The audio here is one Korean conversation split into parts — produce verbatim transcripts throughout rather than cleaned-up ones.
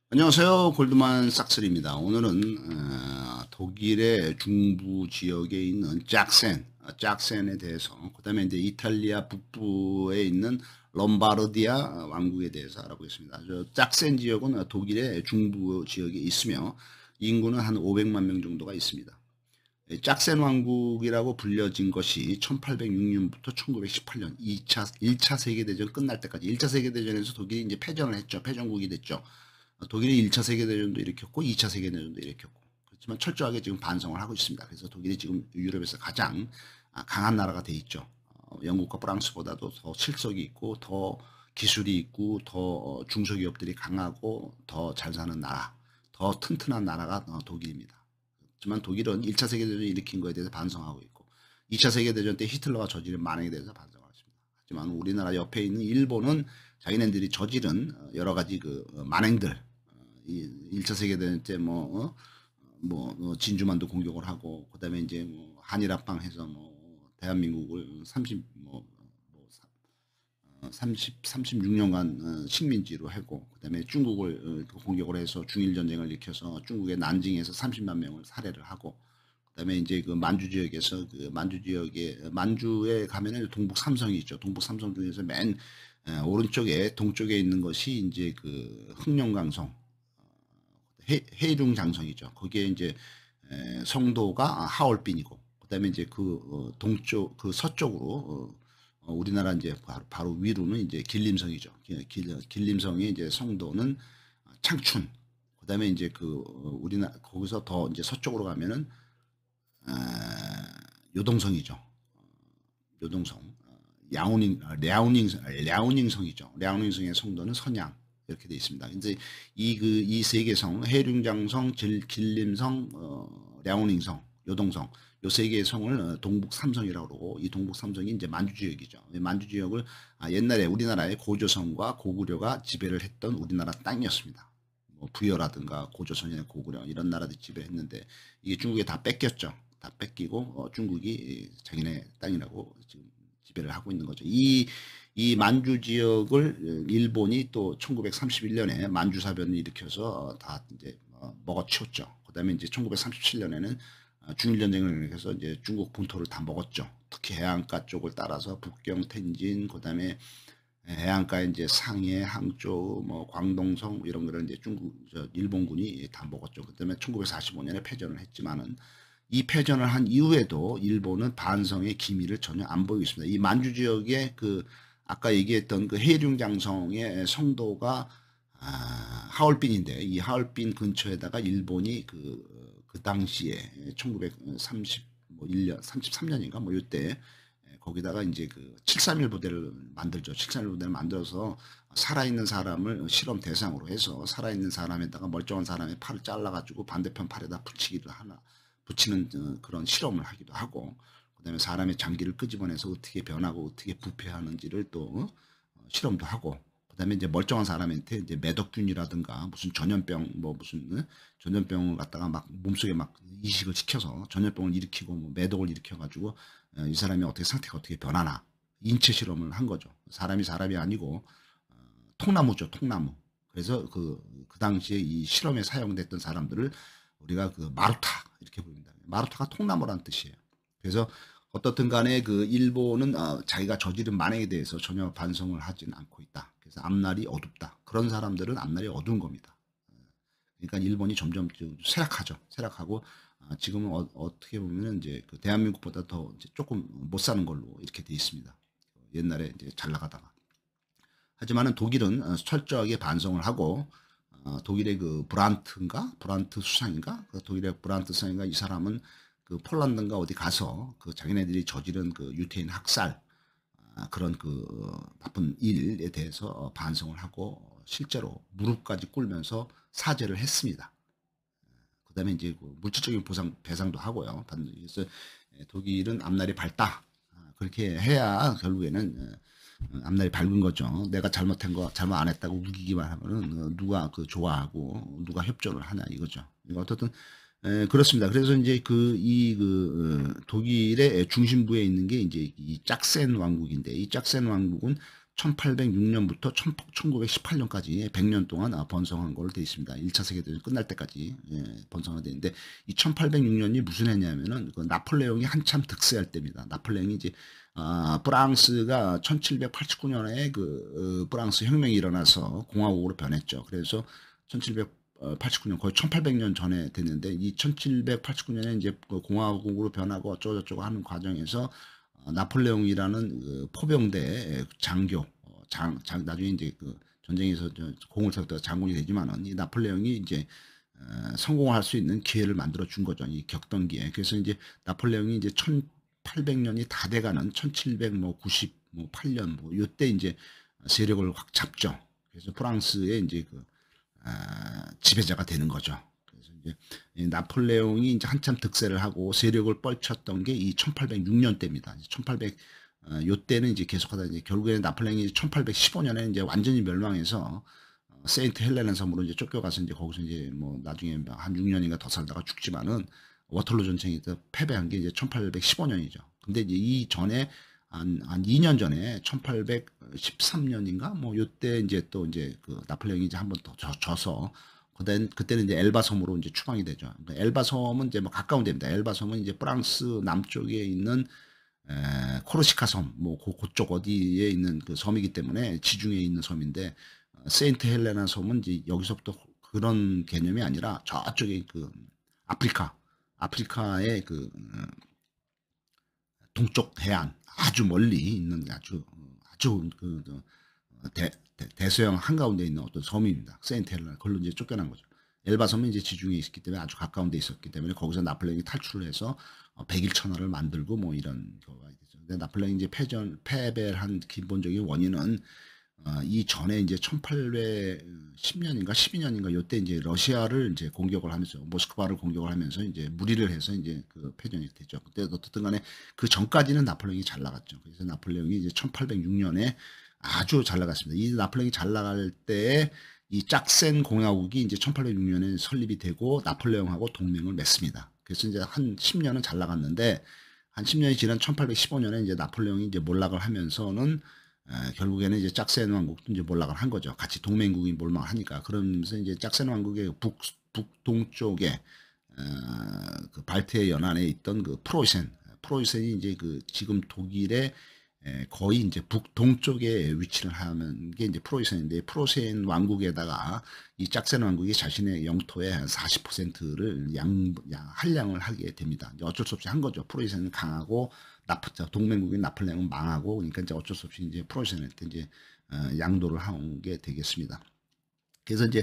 안녕하세요. 골드만 삭스입니다. 오늘은 어, 독일의 중부 지역에 있는 짝센, 아, 짝센에 대해서, 그 다음에 이제 이탈리아 북부에 있는 롬바르디아 왕국에 대해서 알아보겠습니다. 저 짝센 지역은 독일의 중부 지역에 있으며 인구는 한 오백만 명 정도가 있습니다. 이 짝센 왕국이라고 불려진 것이 천팔백육 년부터 천구백십팔 년 이 차 일 차 세계대전 끝날 때까지. 일 차 세계대전에서 독일이 이제 패전을 했죠. 패전국이 됐죠. 어, 독일이 일 차 세계대전도 일으켰고 이 차 세계대전도 일으켰고, 그렇지만 철저하게 지금 반성을 하고 있습니다. 그래서 독일이 지금 유럽에서 가장 아, 강한 나라가 돼 있죠. 어, 영국과 프랑스보다도 더 실속이 있고 더 기술이 있고 더 어, 중소기업들이 강하고 더 잘 사는 나라, 더 튼튼한 나라가 어, 독일입니다. 하지만 독일은 일 차 세계대전을 일으킨 것에 대해서 반성하고 있고 이 차 세계대전 때 히틀러가 저지른 만행에 대해서 반성하고 있습니다. 하지만 우리나라 옆에 있는 일본은 자기네들이 저지른 어, 여러 가지 그 어, 만행들, 일 차 세계대전 때 뭐, 어? 뭐, 어, 진주만도 공격을 하고, 그 다음에 이제 뭐, 한일합방 해서 뭐, 대한민국을 삼십, 뭐, 뭐, 어, 삼십, 삼십육 년간 어, 식민지로 하고, 그 다음에 중국을 어, 공격을 해서 중일전쟁을 일으켜서 중국의 난징에서 삼십만 명을 살해를 하고, 그 다음에 이제 그 만주 지역에서 그 만주 지역에, 만주에 가면은 동북 삼성이 있죠. 동북 삼성 중에서 맨 에, 오른쪽에 동쪽에 있는 것이 이제 그 흑룡강성, 해, 해룡 장성이죠. 거기에 이제 에, 성도가 하얼빈이고, 그다음에 이제 그 어, 동쪽 그 서쪽으로 어, 어, 우리나라 이제 바로, 바로 위로는 이제 길림성이죠. 길, 길, 길림성의 이제 성도는 창춘. 그다음에 이제 그 어, 우리나라 거기서 더 이제 서쪽으로 가면은 어, 요동성이죠. 요동성. 어, 야오닝, 아, 랴오닝, 랴오닝성이죠. 랴오닝성의 성도는 선양. 이렇게 되어 있습니다. 이제 이 그 이 세 개 성, 해룡장성, 길, 길림성, 어, 랴오닝성, 요동성, 요 세 개의 성을 어, 동북 삼성이라고 그러고, 이 동북 삼성이 이제 만주 지역이죠. 이 만주 지역을 아, 옛날에 우리나라의 고조선과 고구려가 지배를 했던 우리나라 땅이었습니다. 뭐 부여라든가 고조선이나 고구려 이런 나라들이 지배했는데 이게 중국에 다 뺏겼죠. 다 뺏기고 어, 중국이 자기네 땅이라고 지금 지배를 하고 있는 거죠. 이, 이 만주 지역을 일본이 또 천구백삼십일 년에 만주사변을 일으켜서 다 이제 어, 먹어치웠죠. 그 다음에 이제 천구백삼십칠 년에는 중일전쟁을 일으켜서 이제 중국 본토를 다 먹었죠. 특히 해안가 쪽을 따라서 북경, 텐진, 그 다음에 해안가에 이제 상해, 항저우, 뭐 광동성 이런 거를 이제 중국, 저 일본군이 다 먹었죠. 그다음에 천구백사십오 년에 패전을 했지만은 이 패전을 한 이후에도 일본은 반성의 기미를 전혀 안 보이고 있습니다. 이 만주 지역의 그 아까 얘기했던 그 해룡장성의 성도가 아, 하얼빈인데 이 하얼빈 근처에다가 일본이 그, 그 당시에 천구백삼십일 년, 삼십삼 년인가 뭐 이때 거기다가 이제 그 칠삼일 부대를 만들죠. 칠삼일 부대를 만들어서 살아있는 사람을 실험 대상으로 해서 살아있는 사람에다가 멀쩡한 사람의 팔을 잘라가지고 반대편 팔에다 붙이기를 하나, 붙이는 어, 그런 실험을 하기도 하고, 그다음에 사람의 장기를 끄집어내서 어떻게 변하고 어떻게 부패하는지를 또 어, 실험도 하고, 그다음에 이제 멀쩡한 사람한테 이제 매독균이라든가 무슨 전염병 뭐 무슨 어? 전염병을 갖다가 막 몸속에 막 이식을 시켜서 전염병을 일으키고 뭐 매독을 일으켜가지고 어, 이 사람이 어떻게 상태가 어떻게 변하나 인체 실험을 한 거죠. 사람이 사람이 아니고 어, 통나무죠, 통나무. 그래서 그, 그 당시에 이 실험에 사용됐던 사람들을 우리가 그 마루타 이렇게 부릅니다. 마루타가 통나무라는 뜻이에요. 그래서 어떻든 간에 그 일본은 어, 자기가 저지른 만행에 대해서 전혀 반성을 하지는 않고 있다. 그래서 앞날이 어둡다. 그런 사람들은 앞날이 어두운 겁니다. 그러니까 일본이 점점 쇠락하죠. 쇠락하고 아, 지금은 어, 떻게 보면 이제 그 대한민국보다 더 이제 조금 못 사는 걸로 이렇게 돼 있습니다. 옛날에 이제 잘 나가다가. 하지만은 독일은 어, 철저하게 반성을 하고 어, 독일의 그 브란트인가 브란트 수상인가 그 독일의 브란트 수상인가 이 사람은 그 폴란드인가 어디 가서 그 자기네들이 저지른 그 유태인 학살 아, 그런 그 어, 나쁜 일에 대해서 어, 반성을 하고 실제로 무릎까지 꿇으면서 사죄를 했습니다. 그다음에 이제 그 물질적인 보상 배상도 하고요. 그래서 독일은 앞날이 밝다. 아, 그렇게 해야 결국에는 어, 앞날이 밝은 거죠. 내가 잘못한 거 잘못 안 했다고 우기기만 하면은 어, 누가 그 좋아하고 누가 협조를 하냐 이거죠. 그러니까 어떻든 에, 그렇습니다. 그래서 이제 그 이 그 어, 독일의 중심부에 있는 게 이제 이 짝센 왕국인데 이 짝센 왕국은 천팔백육 년부터 천구백십팔 년까지 백 년 동안 아, 번성한 걸로 되어 있습니다. 일 차 세계대전 끝날 때까지 예, 번성화 되어 있는데 이 천팔백육 년이 무슨 해냐면은 그 나폴레옹이 한참 득세할 때입니다. 나폴레옹이 이제 아, 프랑스가 천칠백팔십구 년에 그 어, 프랑스 혁명이 일어나서 공화국으로 변했죠. 그래서 천칠백팔십구 년 거의 천팔백 년 전에 됐는데 이 천칠백팔십구 년에 이제 그 공화국으로 변하고 어쩌고저쩌고 하는 과정에서 어, 나폴레옹이라는 그 포병대 장교, 어, 장, 장, 나중에 이제 그 전쟁에서 공을 세웠다가 장군이 되지만은 이 나폴레옹이 이제 어, 성공할 수 있는 기회를 만들어 준 거죠. 이 격동기에. 그래서 이제 나폴레옹이 이제 천팔백 년이 다 돼가는 천칠백구십팔 년 뭐 요때 이제 세력을 확 잡죠. 그래서 프랑스의 이제 그 아, 지배자가 되는 거죠. 그래서 이제 나폴레옹이 이제 한참 득세를 하고 세력을 뻘쳤던 게 이 천팔백육 년 때입니다. 천팔백 어, 요때는 이제 계속하다 이제 결국에는 나폴레옹이 천팔백십오 년에 이제 완전히 멸망해서 어, 세인트 헬레나 섬으로 이제 쫓겨가서 이제 거기서 이제 뭐 나중에 한 육 년인가 더 살다가 죽지만은 워털루 전쟁에서 패배한 게 이제 천팔백십오 년이죠. 근데 이제 이 전에 한, 한 이 년 전에 천팔백십삼 년인가 뭐 요때 이제 또 이제 그 나폴레옹이 이제 한 번 더 져서 그때 그때는 이제 엘바 섬으로 이제 추방이 되죠. 그러니까 엘바 섬은 이제 뭐 가까운 데입니다. 엘바 섬은 이제 프랑스 남쪽에 있는 에, 코르시카 섬, 뭐 그, 그쪽 어디에 있는 그 섬이기 때문에 지중해에 있는 섬인데 어, 세인트 헬레나 섬은 이제 여기서부터 그런 개념이 아니라 저쪽에 그 아프리카, 아프리카의 그 어, 동쪽 해안 아주 멀리 있는 아주 아주 그 대, 대, 대서양 한가운데 있는 어떤 섬입니다. 세인트 헬레나 그걸로 이제 쫓겨난 거죠. 엘바 섬은 이제 지중해에 있었기 때문에 아주 가까운 데 있었기 때문에 거기서 나폴레옹이 탈출을 해서 백일 천하를 만들고 뭐 이런 거가 있죠. 근데 나폴레옹이 이제 패전 패배를 한 기본적인 원인은 어, 이 전에 이제 천팔백십 년인가 십이 년인가 요때 이제 러시아를 이제 공격을 하면서 모스크바를 공격을 하면서 이제 무리를 해서 이제 그 패전이 됐죠. 그때 어떻든 간에 그 전까지는 나폴레옹이 잘 나갔죠. 그래서 나폴레옹이 이제 천팔백육 년에 아주 잘 나갔습니다. 이 나폴레옹이 잘 나갈 때에 이 짝센 공화국이 이제 천팔백육 년에 설립이 되고 나폴레옹하고 동맹을 맺습니다. 그래서 이제 한 십 년은 잘 나갔는데 한 십 년이 지난 천팔백십오 년에 이제 나폴레옹이 이제 몰락을 하면서는 에, 결국에는 이제 짝센 왕국도 이제 몰락을 한 거죠. 같이 동맹국이 몰락을 하니까. 그러면서 이제 짝센 왕국의 북, 북동쪽에, 어, 그 발트해 연안에 있던 그 프로이센, 프로이센이 이제 그 지금 독일의 에, 거의 이제 북동쪽에 위치를 하는 게 이제 프로이센인데, 프로이센 왕국에다가 이 짝센 왕국이 자신의 영토의 한 사십 퍼센트를 양, 양, 할량을 하게 됩니다. 이제 어쩔 수 없이 한 거죠. 프로이센은 강하고, 나쁘죠. 동맹국인 나폴레옹은 망하고, 그러니까 이제 어쩔 수 없이 이제 프로이센한테 이제 어, 양도를 한 게 되겠습니다. 그래서 이제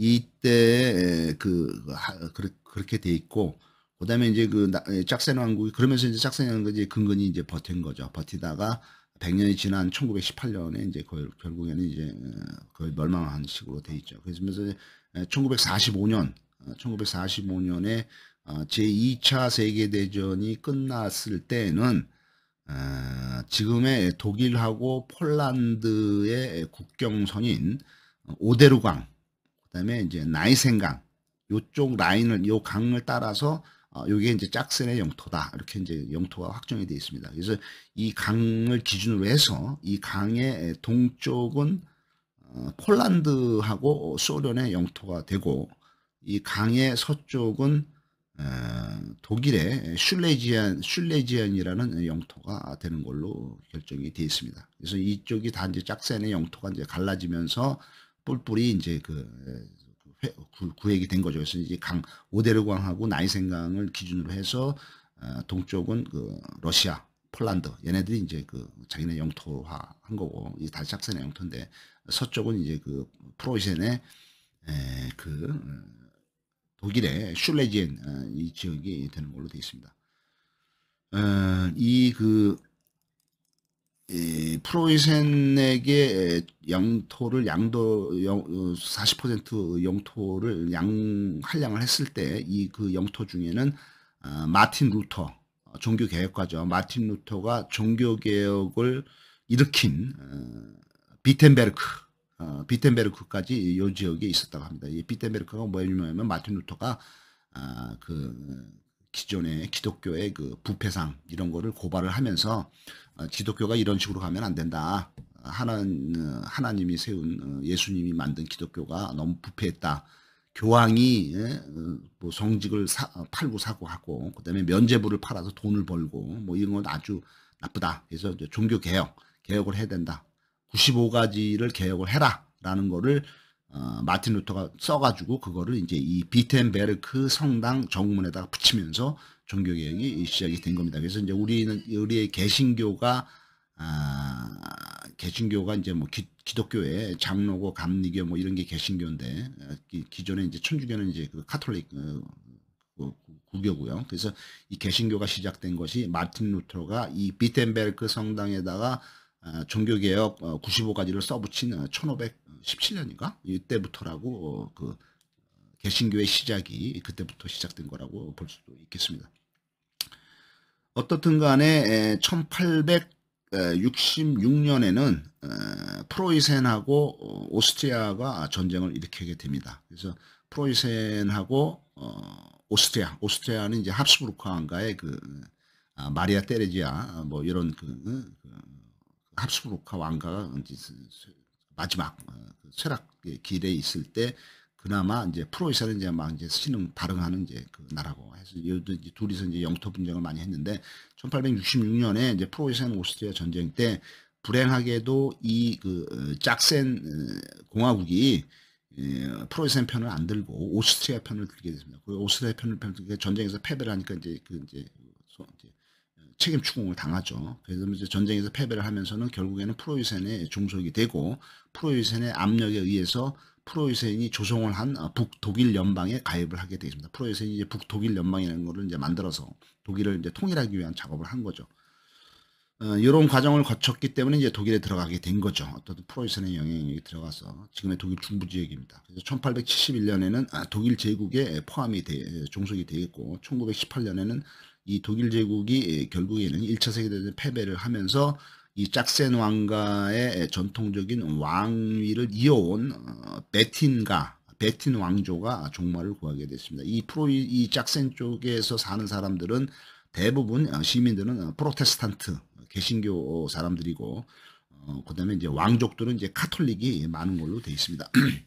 이때 그 하, 그렇게 돼 있고, 그다음에 이제 그 짝센 왕국이 그러면서 이제 짝센 왕국이 근근히 이제 버틴 거죠. 버티다가 백 년이 지난 천구백십팔 년에 이제 거의, 결국에는 이제 거의 멸망한 식으로 돼 있죠. 그래서 천구백사십오 년, 천구백사십오 년에 제이 차 세계대전이 끝났을 때는 어, 지금의 독일하고 폴란드의 국경선인 오데르강, 그다음에 이제 나이센강, 요쪽 라인을, 요 강을 따라서 어, 요게 이제 짝센의 영토다. 이렇게 이제 영토가 확정이 되어 있습니다. 그래서 이 강을 기준으로 해서 이 강의 동쪽은 어, 폴란드하고 소련의 영토가 되고, 이 강의 서쪽은 어, 독일의 슐레지안, 슐레지안이라는 영토가 되는 걸로 결정이 되어 있습니다. 그래서 이쪽이 다 이제 짝센의 영토가 이제 갈라지면서 뿔뿔이 이제 그 구, 구획이 된 거죠. 그래서 이제 강, 오데르강하고 나이센강을 기준으로 해서 어, 동쪽은 그 러시아, 폴란드 얘네들이 이제 그 자기네 영토화 한 거고, 이 다 짝센의 영토인데, 서쪽은 이제 그 프로이센의 에, 그 독일의 슐레지엔 어, 이 지역이 되는 걸로 되어 있습니다. 어, 이그 프로이센에게 영토를 양도 사십 퍼센트 영토를 양 할량을 했을 때 이 그 영토 중에는 어, 마틴 루터 종교 개혁가죠. 마틴 루터가 종교 개혁을 일으킨 어, 비텐베르크 어, 비텐베르크까지 이 지역에 있었다고 합니다. 이 비텐베르크가 뭐냐면 마틴 루터가 아, 그 기존의 기독교의 그 부패상 이런 거를 고발을 하면서 어, 기독교가 이런 식으로 가면 안 된다. 하나, 하나님이 세운 어, 예수님이 만든 기독교가 너무 부패했다. 교황이 예, 어, 뭐 성직을 사, 팔고 사고 하고 그다음에 면죄부를 팔아서 돈을 벌고 뭐 이런 건 아주 나쁘다. 그래서 이제 종교 개혁, 개혁을 해야 된다. 구십오 가지를 개혁을 해라라는 거를 어, 마틴 루터가 써가지고 그거를 이제 이 비텐베르크 성당 정문에다가 붙이면서 종교 개혁이 시작이 된 겁니다. 그래서 이제 우리는 우리의 개신교가 아, 개신교가 이제 뭐 기, 기독교의 장로고 감리교 뭐 이런 게 개신교인데 기, 기존에 이제 천주교는 이제 그 카톨릭 어, 그 구교고요. 그래서 이 개신교가 시작된 것이 마틴 루터가 이 비텐베르크 성당에다가 어, 종교개혁 어, 구십오 가지를 써붙인 어, 천오백십칠 년인가 이때부터라고 어, 그 개신교의 시작이 그때부터 시작된 거라고 볼 수도 있겠습니다. 어떻든 간에 천팔백육십육 년에는 프로이센하고 오스트리아가 전쟁을 일으키게 됩니다. 그래서 프로이센하고 오스트리아, 오스트리아는 이제 합스부르크 왕가의 그 마리아 테레지아 뭐 이런 그, 그 합스부르크 왕가가 이제 마지막 쇠락 길에 있을 때 그나마 이제 프로이센은 이제 막 이제 신흥 발흥하는 이제 그 나라고 해서 이제 둘이서 이제 영토 분쟁을 많이 했는데 천팔백육십육 년에 이제 프로이센 오스트리아 전쟁 때 불행하게도 이 그 짝센 공화국이 프로이센 편을 안 들고 오스트리아 편을 들게 됐습니다. 그 오스트리아 편을 들게 전쟁에서 패배를 하니까 이제 그 이제, 이제 책임 추궁을 당하죠. 그래서 이제 전쟁에서 패배를 하면서는 결국에는 프로이센에 종속이 되고 프로이센의 압력에 의해서 프로이센이 조성을 한 북독일 연방에 가입을 하게 되겠습니다. 프로이센이 이제 북독일 연방이라는 것을 이제 만들어서 독일을 이제 통일하기 위한 작업을 한 거죠. 어, 이런 과정을 거쳤기 때문에 이제 독일에 들어가게 된 거죠. 어떤 프로이센의 영향력이 들어가서 지금의 독일 중부 지역입니다. 그래서 천팔백칠십일 년에는 독일 제국에 포함이 돼, 종속이 되겠고 천구백십팔 년에는 이 독일 제국이 결국에는 일 차 세계대전 패배를 하면서 이 짝센 왕가의 전통적인 왕위를 이어온 베틴가 베틴 왕조가 종말을 구하게 됐습니다. 이 프로이 이 짝센 쪽에서 사는 사람들은 대부분 시민들은 프로테스탄트 개신교 사람들이고 어, 그다음에 이제 왕족들은 이제 카톨릭이 많은 걸로 되어 있습니다.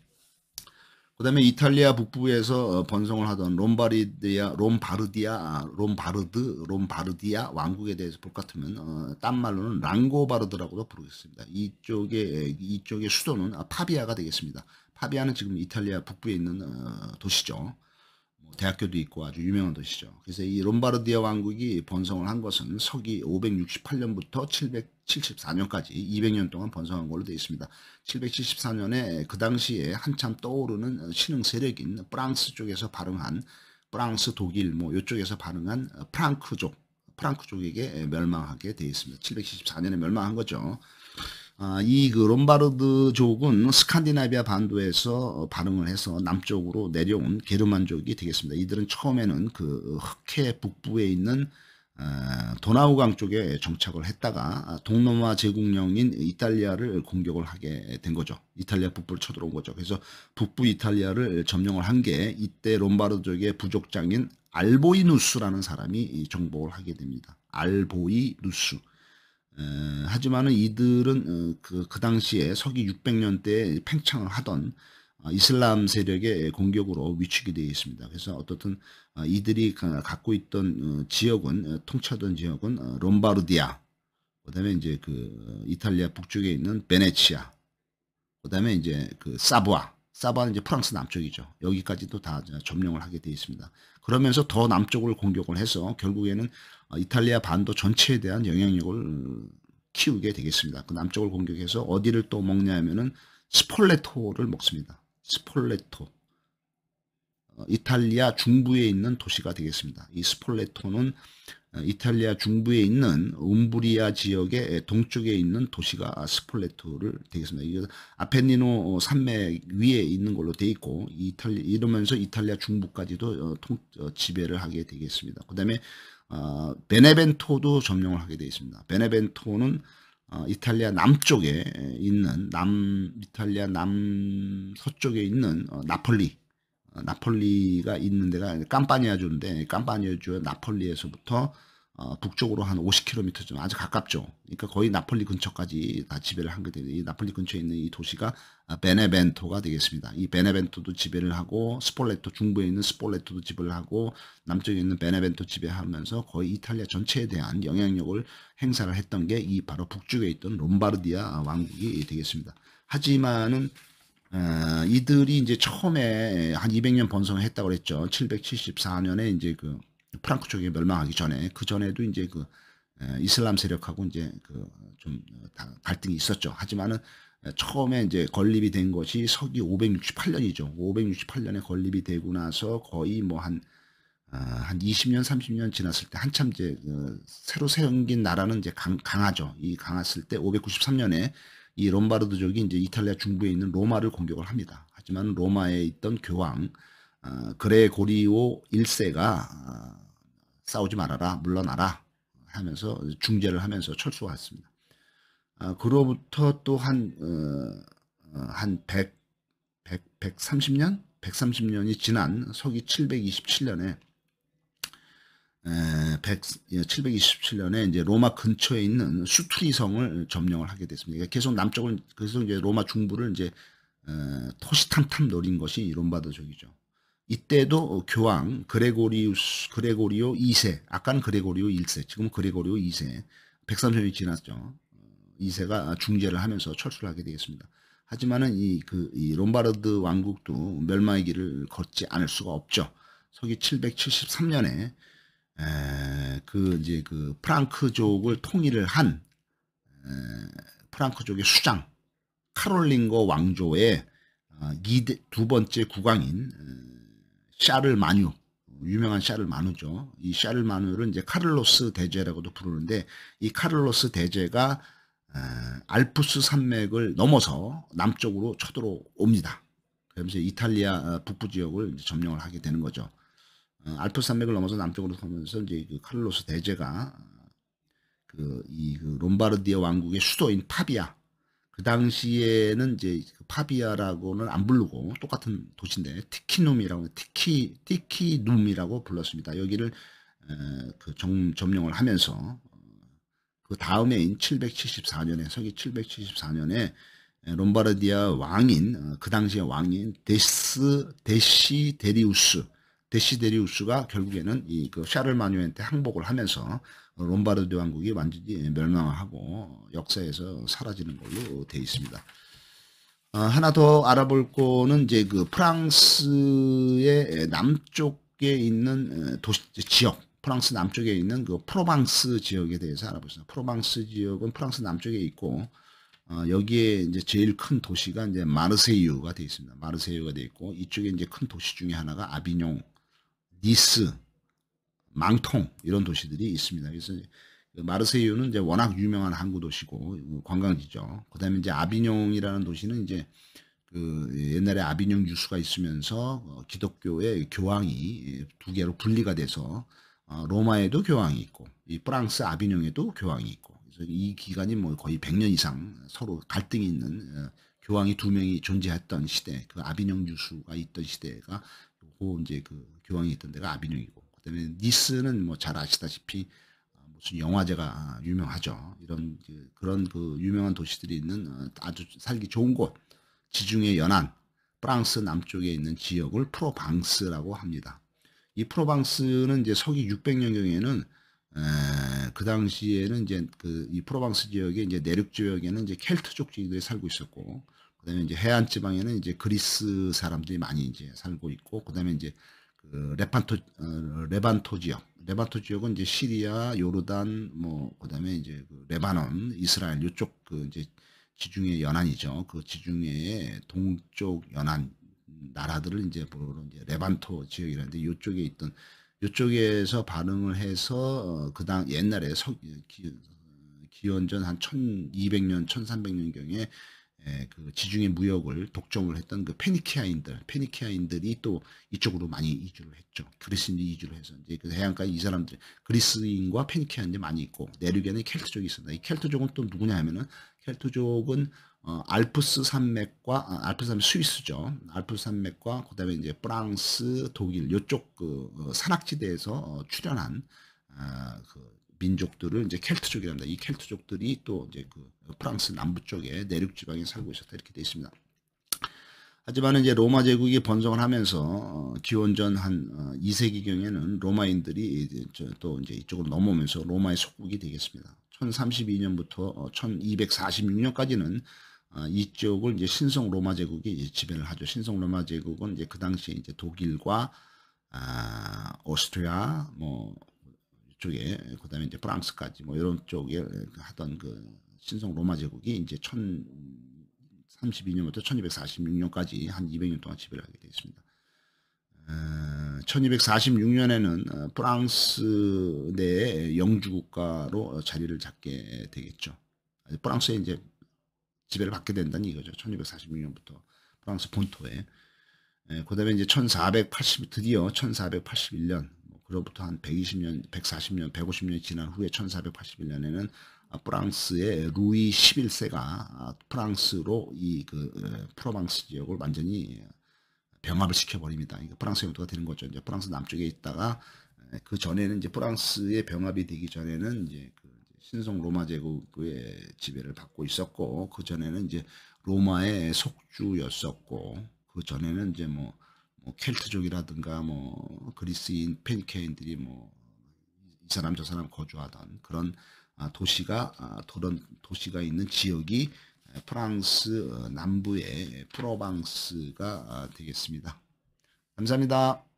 그다음에 이탈리아 북부에서 번성을 하던 롬바르디아, 롬바르디아, 롬바르드, 롬바르디아 왕국에 대해서 볼 것 같으면 어, 딴 말로는 랑고바르드라고도 부르겠습니다. 이쪽의 이쪽의 수도는 파비아가 되겠습니다. 파비아는 지금 이탈리아 북부에 있는 어, 도시죠. 대학교도 있고 아주 유명한 도시죠. 그래서 이 롬바르디아 왕국이 번성을 한 것은 서기 오백육십팔 년부터 칠백칠십사 년까지 이백 년 동안 번성한 걸로 되어 있습니다. 칠백칠십사 년에 그 당시에 한참 떠오르는 신흥 세력인 프랑스 쪽에서 발흥한 프랑스, 독일 뭐 이쪽에서 발흥한 프랑크족, 프랑크족에게 멸망하게 되어 있습니다. 칠백칠십사 년에 멸망한 거죠. 아, 이 그 롬바르드족은 스칸디나비아 반도에서 발흥을 해서 남쪽으로 내려온 게르만족이 되겠습니다. 이들은 처음에는 그 흑해 북부에 있는 어, 도나우강 쪽에 정착을 했다가 동로마 제국령인 이탈리아를 공격을 하게 된 거죠. 이탈리아 북부를 쳐들어온 거죠. 그래서 북부 이탈리아를 점령을 한 게 이때 롬바르드족의 부족장인 알보이누스라는 사람이 정복을 하게 됩니다. 알보이누스. 에, 하지만은 이들은 어, 그, 그 당시에 서기 육백 년대에 팽창을 하던 어, 이슬람 세력의 공격으로 위축이 되어 있습니다. 그래서 어떻든 어, 이들이 그, 갖고 있던 어, 지역은 어, 통치하던 지역은 어, 롬바르디아, 그다음에 이제 그 이탈리아 북쪽에 있는 베네치아, 그다음에 이제 그 사부아, 사부아는 이제 프랑스 남쪽이죠. 여기까지도 다 점령을 하게 되어 있습니다. 그러면서 더 남쪽을 공격을 해서 결국에는 이탈리아 반도 전체에 대한 영향력을 키우게 되겠습니다. 그 남쪽을 공격해서 어디를 또 먹냐 하면은 스폴레토를 먹습니다. 스폴레토. 이탈리아 중부에 있는 도시가 되겠습니다. 이 스폴레토는 이탈리아 중부에 있는 움브리아 지역의 동쪽에 있는 도시가 스폴레토를 되겠습니다. 이게 아펜니노 산맥 위에 있는 걸로 되어 있고 이탈리 이러면서 이탈리아 중부까지도 통, 지배를 하게 되겠습니다. 그다음에 어, 베네벤토도 점령을 하게 되어 있습니다. 베네벤토는 어, 이탈리아 남쪽에 있는 남 이탈리아 남서쪽에 있는 어, 나폴리 어, 나폴리가 있는 데가 깜파니아주인데 깜파니아주 나폴리에서부터 어, 북쪽으로 한 오십 킬로미터 좀 아주 가깝죠. 그러니까 거의 나폴리 근처까지 다 지배를 한 게 되고, 이 나폴리 근처에 있는 이 도시가 아, 베네벤토가 되겠습니다. 이 베네벤토도 지배를 하고, 스폴레토 중부에 있는 스폴레토도 지배를 하고, 남쪽에 있는 베네벤토 지배하면서 거의 이탈리아 전체에 대한 영향력을 행사를 했던 게 이 바로 북쪽에 있던 롬바르디아 왕국이 되겠습니다. 하지만은 어, 이들이 이제 처음에 한 이백 년 번성을 했다고 그랬죠. 칠백칠십사 년에 이제 그 프랑크 쪽에 멸망하기 전에, 그 전에도 이제 그 에, 이슬람 세력하고 이제 그 좀 갈등이 있었죠. 하지만은 처음에 이제 건립이 된 것이 서기 오백육십팔 년이죠. 오백육십팔 년에 건립이 되고 나서 거의 뭐 한 어, 한 이십 년, 삼십 년 지났을 때 한참 이제 그 새로 생긴 나라는 이제 강, 강하죠. 이 강했을 때 오백구십삼 년에 이 롬바르드족이 이제 이탈리아 중부에 있는 로마를 공격을 합니다. 하지만 로마에 있던 교황 어, 그레고리오 일 세가 어, 싸우지 말아라, 물러나라 하면서 중재를 하면서 철수했습니다. 어, 그로부터 또 한 어, 어, 한 백, 백, 백삼십 년? 백삼십 년이 지난 서기 칠백이십칠 년에 백, 칠백이십칠 년에 이제 로마 근처에 있는 수투리 성을 점령을 하게 됐습니다. 계속 남쪽을, 그래서 이제 로마 중부를 이제 어, 토시탐탐 노린 것이 롬바드족이죠. 이때도 교황 그레고리우스 그레고리오 이 세, 아까는 그레고리오 일 세, 지금 그레고리오 이 세, 백삼십 년이 지났죠. 이 세가 중재를 하면서 철수를 하게 되겠습니다. 하지만은 이 그 이 롬바르드 왕국도 멸망의 길을 걷지 않을 수가 없죠. 서기 칠백칠십삼 년에 에, 그 이제 그 프랑크족을 통일을 한 에, 프랑크족의 수장 카롤링거 왕조의 어, 이대, 두 번째 국왕인 에, 샤를 마뉴, 유명한 샤를 마누죠. 이 샤를 마누를 이제 카를로스 대제라고도 부르는데, 이 카를로스 대제가 에, 알프스 산맥을 넘어서 남쪽으로 쳐들어옵니다. 그러면서 이탈리아 북부 지역을 이제 점령을 하게 되는 거죠. 어, 알프스 산맥을 넘어서 남쪽으로 가면서 이제 그 카를로스 대제가 그 이 그 롬바르디아 왕국의 수도인 파비아, 그 당시에는 이제 그 파비아라고는 안 부르고 똑같은 도시인데 티키눔이라고 티키 티키눔이라고 불렀습니다. 여기를 에, 그 점, 점령을 하면서 그 다음해인 칠백칠십사 년에 서기 칠백칠십사 년에 롬바르디아 왕인 어, 그 당시의 왕인 데스 데시데리우스 데시데리우스가 결국에는 이 그 샤를마뉴한테 항복을 하면서 롬바르디 왕국이 완전히 멸망하고 역사에서 사라지는 걸로 되어 있습니다. 어, 하나 더 알아볼 거는 이제 그 프랑스의 남쪽에 있는 도시 지역, 프랑스 남쪽에 있는 그 프로방스 지역에 대해서 알아보겠습니다. 프로방스 지역은 프랑스 남쪽에 있고 어, 여기에 이제 제일 큰 도시가 이제 마르세유가 되어 있습니다. 마르세유가 되어 있고 이쪽에 이제 큰 도시 중에 하나가 아비뇽, 니스, 망통 이런 도시들이 있습니다. 그래서 마르세유는 이제 워낙 유명한 항구 도시고 관광지죠. 그다음에 이제 아비뇽이라는 도시는 이제 그 옛날에 아비뇽 유수가 있으면서 기독교의 교황이 두 개로 분리가 돼서 로마에도 교황이 있고 이 프랑스 아비뇽에도 교황이 있고, 그래서 이 기간이 뭐 거의 백 년 이상 서로 갈등이 있는 교황이 두 명이 존재했던 시대, 그 아비뇽 유수가 있던 시대가 그 이제 그 교황이 있던 데가 아비뇽이고, 그다음에 니스는 뭐 잘 아시다시피 무슨 영화제가 유명하죠. 이런 그, 그런 그 유명한 도시들이 있는 아주 살기 좋은 곳, 지중해 연안 프랑스 남쪽에 있는 지역을 프로방스라고 합니다. 이 프로방스는 이제 서기 육백 년경에는 에, 그 당시에는 이제 그 이 프로방스 지역에 이제 내륙 지역에는 이제 켈트족들이 살고 있었고, 그다음에 이제 해안 지방에는 이제 그리스 사람들이 많이 이제 살고 있고, 그다음에 이제 그 레판토 어, 레반토 지역, 레반토 지역은 이제 시리아, 요르단, 뭐 그다음에 이제 그 레바논, 이스라엘 이쪽 그 이제 지중해 연안이죠. 그 지중해의 동쪽 연안 나라들을 이제 보러 이제 레반토 지역이라는데, 이쪽에 있던 이쪽에서 반응을 해서 어, 그당 옛날에 서, 기, 기원전 한 천이백 년, 천삼백 년경에 에, 그 지중해 무역을 독점을 했던 그 페니키아인들, 페니키아인들이 또 이쪽으로 많이 이주를 했죠. 그리스인들이 이주를 해서 이제 그 해안가에 이 사람들 그리스인과 페니키아인들이 많이 있고, 내륙에는 켈트족이 있습니다. 이 켈트족은 또 누구냐 하면은, 켈트족은 어, 알프스 산맥과 아, 알프스 산맥 스위스죠. 알프스 산맥과 그다음에 이제 프랑스, 독일 이쪽 그 어, 산악지대에서 어, 출현한 아, 그 민족들을 이제 켈트족이랍니다. 이 켈트족들이 또 이제 그 프랑스 남부 쪽에 내륙 지방에 살고 있었다 이렇게 되어 있습니다. 하지만 이제 로마 제국이 번성을 하면서 어, 기원전 한 어, 이 세기경에는 로마인들이 이제 또 이제 이쪽으로 넘어오면서 로마의 속국이 되겠습니다. 천삼십이 년부터 어, 천이백사십육 년까지는 어, 이쪽을 이제 신성 로마 제국이 이제 지배를 하죠. 신성 로마 제국은 이제 그 당시에 이제 독일과 아, 오스트리아 뭐 이쪽에 그다음에 이제 프랑스까지 뭐 이런 쪽에 하던 그 신성 로마 제국이 이제 천삼십이 년부터 천이백사십육 년까지 한 이백 년 동안 지배를 하게 되어 있습니다. 어, 천이백사십육 년에는 어, 프랑스 내에 영주 국가로 자리를 잡게 되겠죠. 프랑스에 이제 지배를 받게 된다는 이거죠. 천이백사십육 년부터 프랑스 본토에. 예, 그 다음에 이제 천사백팔십, 드디어 천사백팔십일 년, 뭐 그로부터 한 백이십 년, 백사십 년, 백오십 년이 지난 후에 천사백팔십일 년에는 프랑스의 루이 십일 세가 프랑스로 이 그 프로방스 지역을 완전히 병합을 시켜버립니다. 이게 프랑스 영토가 되는 거죠. 이제 프랑스 남쪽에 있다가 그 전에는 이제 프랑스의 병합이 되기 전에는 이제 그 신성 로마 제국의 지배를 받고 있었고 그 전에는 이제 로마의 속주였었고 그 전에는 이제 뭐, 뭐 켈트족이라든가 뭐 그리스인 페니케인들이 뭐 이 사람 저 사람 거주하던 그런 도시가 그런 도시가 있는 지역이 프랑스 남부의 프로방스가 되겠습니다. 감사합니다.